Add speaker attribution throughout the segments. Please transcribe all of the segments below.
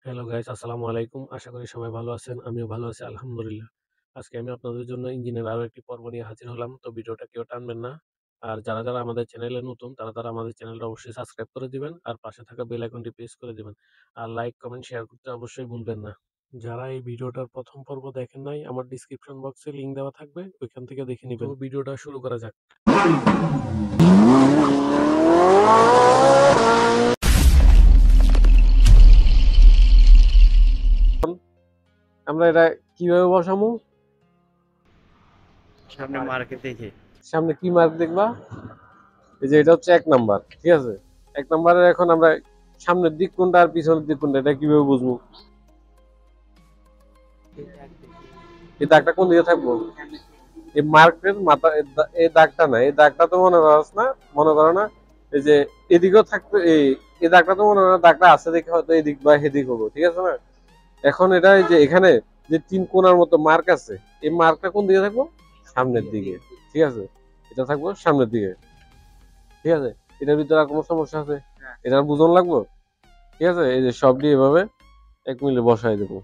Speaker 1: Hello guys, আসসালামু আলাইকুম। আশা করি সবাই ভালো আছেন। আমিও ভালো আছি আলহামদুলিল্লাহ। আজকে আমি আপনাদের জন্য ইঞ্জিনের আরো একটি পর্ব নিয়ে হাজির হলাম। তো ভিডিওটা কেউ টানবেন না। আর যারা আমাদের চ্যানেলে নতুন তারা আমাদের চ্যানেলটা অবশ্যই সাবস্ক্রাইব করে দিবেন। আর পাশে থাকা বেল আইকনটি প্রেস করে দিবেন। আর লাইক, কমেন্ট, শেয়ার করতে অবশ্যই ভুলবেন না। যারা এই ভিডিওটার প্রথম পর্ব দেখেন নাই, আমার ডিসক্রিপশন বক্সে লিংক দেওয়া থাকবে। ওইখান থেকে দেখে নিবেন। তো ভিডিওটা শুরু করা যাক। আমরা এটা কিভাবে বসামু?
Speaker 2: সামনে মার্কে দেখে
Speaker 1: সামনে কি মার্ক দেখবা? এই যে এটা হচ্ছে 1 নাম্বার, ঠিক আছে? 1 নাম্বারের এখন আমরা সামনের দিক কোনটা আর পিছনের দিক কোনটা এটা কিভাবে বুঝবো? এই দাগটা কোন দিকে থাকবো? এই মার্কের মাথা এই দাগটা না, এই দাগটা তো মনে করো না এই যে এদিকেও থাকবে, এই দাগটা তো মনে করো না দাগটা আছে দেখে হয়তো এদিক বা এদিক হবো, ঠিক আছে না? এখন এটা এই যে এখানে যে 3 কোণার মতো মার্ক আছে, এই মার্কটা কোন দিকে থাকবো? সামনের দিকে, ঠিক আছে? এটা থাকবো সামনের দিকে, ঠিক আছে? এটার ভিতরে আর কোনো সমস্যা আছে? এটা বুঝন লাগবো, ঠিক আছে? এই যে সব দিয়ে এভাবে 1 মিনিট বসাই দেবো।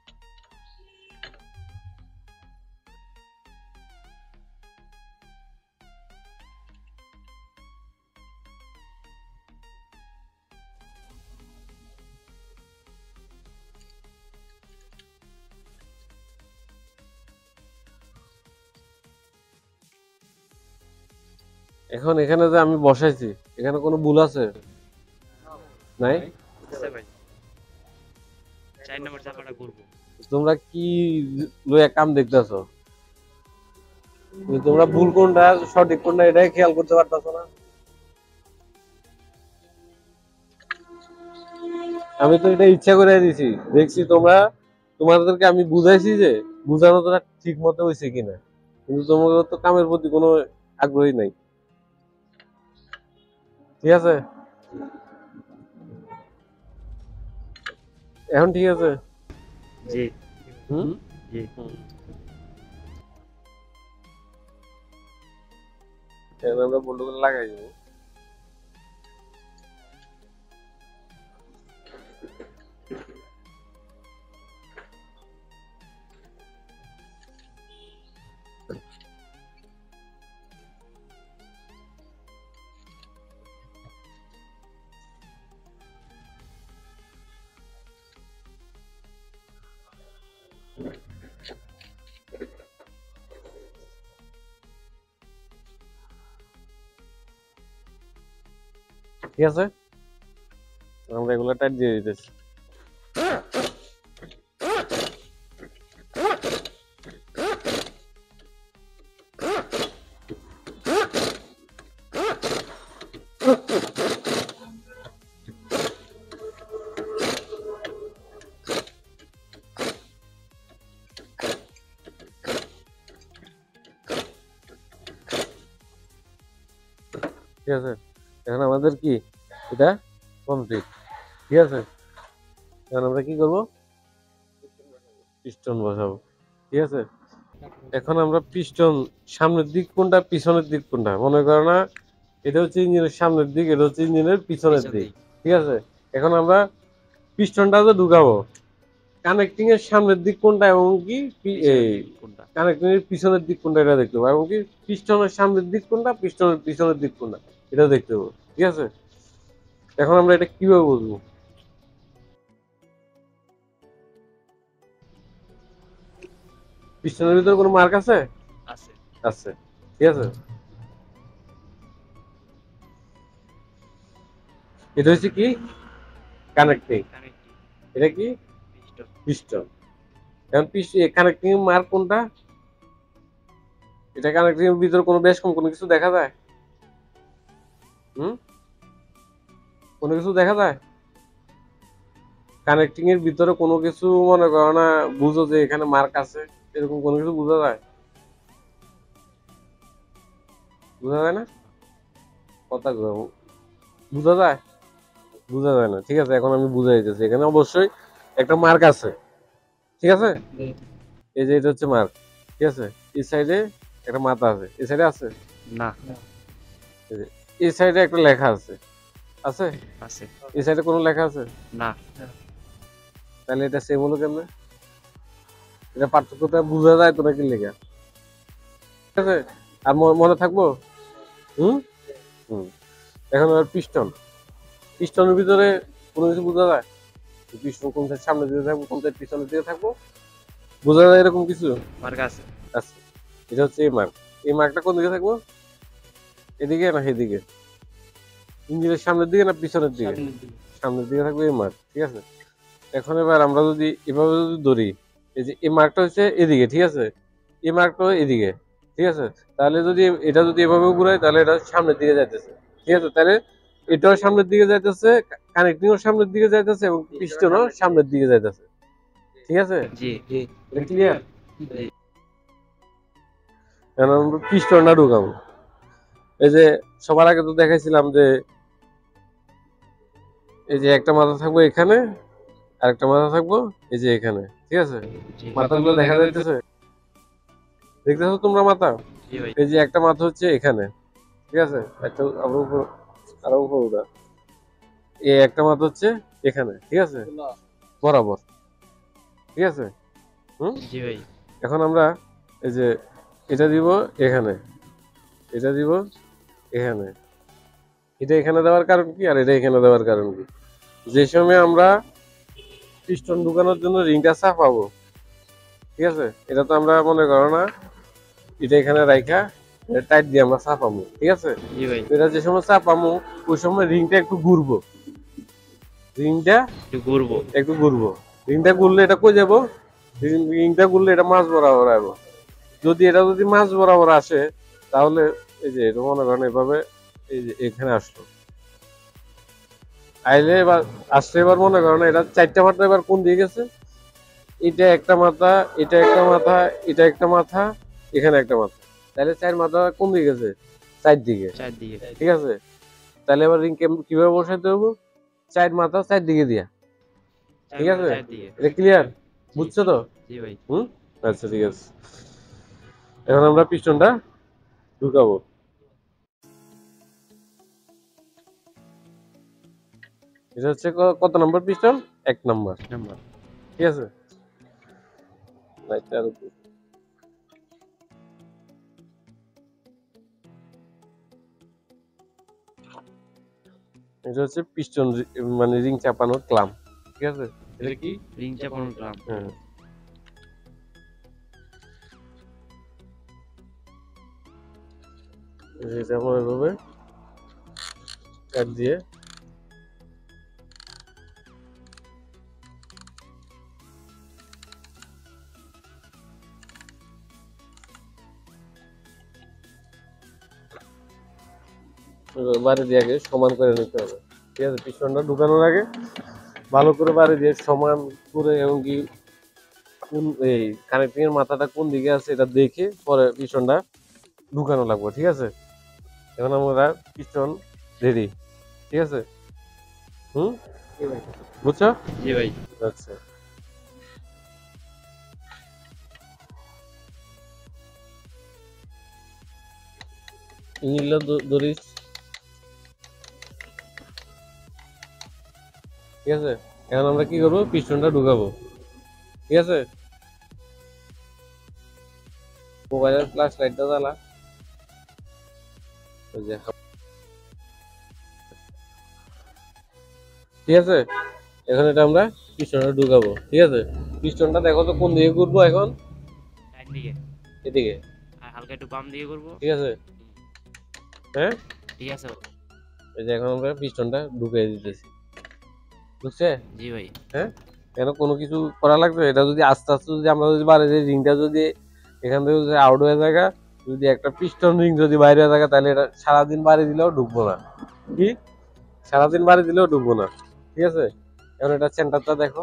Speaker 1: এখন এখানে যে আমি বসাইছি এখানে কোনো ভুল আছে? নাই?
Speaker 2: ভাই 4 নম্বর চাপাটা ঘুরবো।
Speaker 1: তোমরা কি লইয়া কাম দেখতেছো? তোমরা ভুল কোনটা সঠিক কোনটা এটাই খেয়াল করতে পারতেছো না? আমি তো এটা ইচ্ছা করে দিছি, দেখছি তোমাদেরকে আমি বুঝাইছি যে বুঝানোটা ঠিক মতো হয়েছে কিনা, কিন্তু তোমাদের তো কামের প্রতি কোনো আগ্রহী নাই, ঠিক আছে? এখন ঠিক আছে?
Speaker 2: জি
Speaker 1: হুম।
Speaker 2: জি
Speaker 1: এখন আমরা বন্ধুগুলো লাগাই দেবো। ঠিক আছে, আমরা এগুলো টাইট দিয়ে দিতেছি। ঠিক আছে, এখন আমাদের কি এটা কমপ্লিট, ঠিক আছে? এখন আমরা কি করব? পিস্টন বসাবো, ঠিক আছে? এখন আমরা পিস্টন সামনের দিক কোনটা পিছনের দিক কোনটা মনে করো না, এটা হচ্ছে ইঞ্জিনের সামনের দিক, এটা হচ্ছে ইঞ্জিনের পিছনের দিক, ঠিক আছে? এখন আমরা পিস্টনটা যে ঢুকাবো, কানেক্টিং এর সামনের দিক কোনটা এবং কি এই
Speaker 2: কোনটা
Speaker 1: কানেক্টিং এর পিছনের দিক কোনটা এটা দেখতে হবে, এবং কি পিস্টনের সামনের দিক কোনটা পিস্টনের পিছনের দিক কোনটা এটা দেখতে হবে, ঠিক আছে? এখন আমরা এটা কিভাবে বুঝবো? পিস্টনের ভিতরে কোনো মার্ক আছে?
Speaker 2: আছে
Speaker 1: আছে, ঠিক আছে? এটা হচ্ছে কি কানেক্টিং,
Speaker 2: কানেক্টিং
Speaker 1: এটা কি
Speaker 2: পিস্টন
Speaker 1: পিস্টন। এখন কানেক্টিং মার্ক কোনটা? এটা কানেক্টিং এর ভিতরে কোনো বেশ কোনো কিছু দেখা যায়? হুম, কোনো কিছু দেখা যায়? কানেক্টিং এর ভিতরে কোনো কিছু মনে করো না বুঝো যে এখানে মার্ক আছে, এরকম কোনো কিছু বোঝা যায়? বোঝা যায় না? কথা বোঝা যায়? বোঝা যায় না, ঠিক আছে? এখন আমি বুঝাই দিতেছি, এখানে অবশ্যই একটা মার্ক আছে, ঠিক আছে? এই যে এটা হচ্ছে মার্ক, ঠিক আছে? এই সাইডে একটা মাথা আছে, এই সাইডে আছে?
Speaker 2: না
Speaker 1: এই যে এই সাইডে একটা লেখা আছে, আছে?
Speaker 2: আছে
Speaker 1: এই সাইডে কোনো লেখা আছে?
Speaker 2: না
Speaker 1: তাহলে এটা সেম হলো কেমনে? এটা পার্থক্যটা বোঝা যায় তো নাকি লেখা, ঠিক আছে? আর মনে থাকবো? হুম হুম এখন আর পিস্টন, পিস্টনের ভিতরে কোনো কিছু বোঝা যায়? পিস্টন কোন সাইড সামনের দিকে থাকবো, কোন সাইড পিছনের দিকে থাকবো, বোঝা যায় এরকম কিছু?
Speaker 2: মার্ক আছে।
Speaker 1: আচ্ছা, এটা হচ্ছে এই মার্ক। এই মার্কটা কোন দিকে থাকবো? এদিকে না এদিকে? ইঞ্জিনের সামনের দিকে না পিছনের দিকে? সামনের দিকে থাকবে এই মার্ক, ঠিক আছে? এখন এবার আমরা যদি এভাবে যদি ধরি, এই যে এই মার্কটা হচ্ছে এদিকে, ঠিক আছে? এই মার্কটা এদিকে, ঠিক আছে? তাহলে যদি এটা যদি এভাবে ঘুরাই তাহলে এটা সামনের দিকে যাইতেছে, ঠিক আছে? তাহলে এটাও সামনের দিকে যাইতেছে, কানেক্টিংও সামনের দিকে যাইতেছে এবং পিস্টনও সামনের দিকে যাইতেছে, ঠিক আছে?
Speaker 2: জি।
Speaker 1: এটা ক্লিয়ার?
Speaker 2: জি।
Speaker 1: এখন আমরা পিস্টনটা ঢুকাবো। এই যে সবার আগে তো দেখাইছিলাম যে এই যে একটা মাথা থাকবো এখানে, আর একটা মাথা থাকবো এই যে এখানে, ঠিক আছে?
Speaker 2: জি।
Speaker 1: মাথাগুলো দেখা যাইতেছে, দেখতেছো তোমরা মাথা?
Speaker 2: জি ভাই।
Speaker 1: এই যে একটা মাথা হচ্ছে এখানে, ঠিক আছে? একটা আরো উপর, আরো উপর ওটা, এই একটা মাথা হচ্ছে এখানে, ঠিক আছে? বরাবর, ঠিক আছে? হুম
Speaker 2: জি ভাই।
Speaker 1: এখন আমরা এই যে এটা দিব এখানে, এটা দিব এখানে, এটা এখানে দেওয়ার কারণ কি আর এটা এখানে দেওয়ার কারণ কি? যে সময় আমরা পিস্টন ঢুকানোর জন্য রিংটা চাপাবো, ঠিক আছে? এটা তো আমরা মনে করো না এটা এখানে রাইখা টাইট দিয়ে আমরা চাপাবো, ঠিক আছে?
Speaker 2: জি ভাই।
Speaker 1: তো এটা যে সময় চাপামো ওই সময় রিংটা একটু ঘুরবো, রিংটা
Speaker 2: একটু ঘুরবো।
Speaker 1: একটু ঘুরবো। রিংটা ঘুরলে এটা কই যাবো? রিংটা ঘুরলে এটা মাছ বরাবর আসবো। যদি এটা যদি মাছ বরাবর আসে তাহলে এই যে এটা মনে করেন এভাবে এই যে এখানে আসলো, আইলে এবার আসলে এবার মনে করেন এটা চারটা মাথা এবার কোন দিকে গেছে? এটা একটা মাথা, এটা একটা মাথা, এটা একটা মাথা, এখানে একটা মাথা, তাহলে চার মাথা কোন দিকে গেছে? চারদিকে,
Speaker 2: চারদিকে।
Speaker 1: ঠিক আছে? তাহলে এবার রিং কিভাবে বসাইতে হবে? চার মাথা চারদিকে দিয়া, ঠিক আছে?
Speaker 2: চারদিকে।
Speaker 1: এটা ক্লিয়ার? বুঝছো তো?
Speaker 2: জি ভাই।
Speaker 1: হুম আচ্ছা ঠিক আছে। এখন আমরা পিস্টনটা ঢুকাবো। এটা হচ্ছে কত নম্বর পিস্টন? 1 নম্বর,
Speaker 2: নাম্বার।
Speaker 1: ঠিক আছে? লাইটটা আরো একটু। এটা হচ্ছে পিস্টন মানে রিং চাপানোর ক্লাম, ঠিক আছে? এটা কি?
Speaker 2: রিং চাপানো ড্রাম।
Speaker 1: হ্যাঁ, এটা আমরা এভাবে কাট দিয়ে বাড়ি দিয়ে আগে সমান করে নিতে হবে, ঠিক আছে? পিস্টনটা ঢুকানোর আগে ভালো করে বাড়ি দিয়ে সমান করে এবং কি কোন এই কানেক্টিং এর মাথাটা কোন দিকে আছে এটা দেখে পরে পিস্টনটা ঢুকানো লাগবে, ঠিক আছে? এখন আমরা পিস্টন রেডি, ঠিক আছে? হুম বুঝছো?
Speaker 2: জি ভাই।
Speaker 1: আচ্ছা, ইংলিশ ধরিস, ঠিক আছে? এখন আমরা কি করবো? পিস্টনটা ঢুকাবো, ঠিক আছে? মোবাইলের ফ্ল্যাশ লাইটটা জ্বালা, ওই যে, ঠিক আছে? এখন এটা আমরা পিস্টনটা ঢুকাবো, ঠিক আছে? পিস্টনটা দেখো তো কোন দিকে ঘুরবো এখন?
Speaker 2: চারদিকে।
Speaker 1: এদিকে,
Speaker 2: আর হালকা একটু বাম দিকে করবো।
Speaker 1: ঠিক আছে? হ্যাঁ,
Speaker 2: ঠিক আছে ভাই।
Speaker 1: এই যে এখন আমরা পিস্টনটা ঢুকিয়ে দিতেছি, বুঝছে?
Speaker 2: জি ভাই।
Speaker 1: হ্যাঁ, কেন কোনো কিছু করা লাগবে? এটা যদি আস্তে আস্তে যদি আমরা যদি বাড়ি যে রিংটা যদি এখান থেকে যদি আউট হয়ে যায়, যদি একটা পিস্টন রিং যদি বাইরে হয়ে থাকে তাহলে এটা সারাদিন বাড়ি দিলেও ঢুকবো না, কি? সারাদিন বাড়ি দিলেও ঢুকবো না, ঠিক আছে? এখন এটা সেন্টারটা দেখো,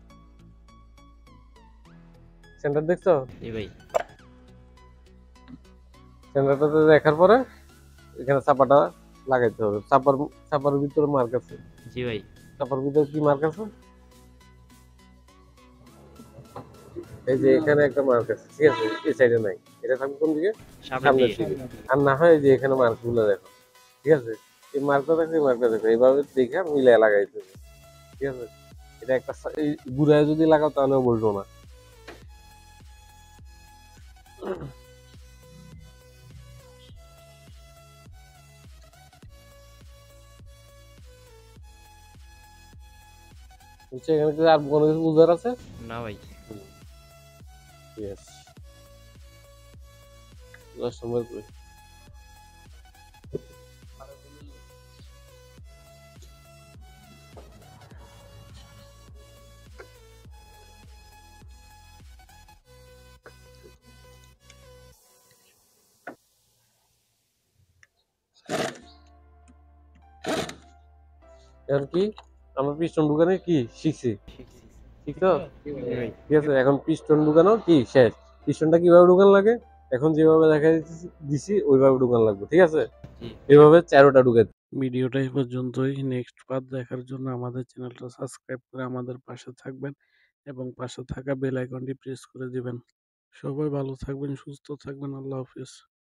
Speaker 1: সেন্টার দেখছো?
Speaker 2: জি ভাই।
Speaker 1: সেন্টারটা দেখার পরে এখানে চাপাটা লাগাইতে হবে। চাপার ভিতরে মার্ক আছে,
Speaker 2: জি ভাই।
Speaker 1: চাপার ভিতরে কি মার্ক আছে? এই যে এখানে একটা মার্ক আছে, ঠিক আছে? এই সাইডে নাই, এটা থাকবে কোন দিকে?
Speaker 2: সামনের
Speaker 1: সামনের
Speaker 2: দিকে।
Speaker 1: দিকে। আর না হয় এই যে এখানে মার্ক গুলো দেখো, ঠিক আছে? এই মার্কটা দেখো, এই মার্কটা দেখো, এইভাবে দেখে মিলাই লাগাইতে হবে, ঠিক আছে? এটা একটা এই ঘুরায় যদি লাগাও তাহলেও বলবো না। বুঝছো, এখানে কি আর কোনো কিছু বুঝার আছে?
Speaker 2: না ভাই।
Speaker 1: ইয়েস, 10 নম্বর কই? এখন কি আমরা পিস্টন ঢুকানো কি শিখছি? শিখছো?
Speaker 2: জি ভাই।
Speaker 1: ঠিক আছে, এখন পিস্টন ঢুকানো কি শেষ। পিস্টনটা কিভাবে ঢুকানো লাগে এখন যেভাবে দেখা দিছি ওইভাবে ঢুকানো লাগবে, ঠিক আছে?
Speaker 2: জি।
Speaker 1: এভাবে 4টা ঢুকে। ভিডিওটা এই পর্যন্তই। নেক্সট পার্ট দেখার জন্য আমাদের চ্যানেলটা সাবস্ক্রাইব করে আমাদের পাশে থাকবেন এবং পাশে থাকা বেল আইকনটি প্রেস করে দিবেন। সবাই ভালো থাকবেন, সুস্থ থাকবেন। আল্লাহ হাফেজ।